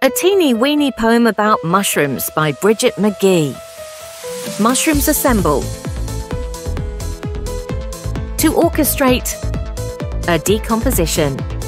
A teeny weeny poem about mushrooms by Bridget McGee. Mushrooms assemble to orchestrate a decomposition.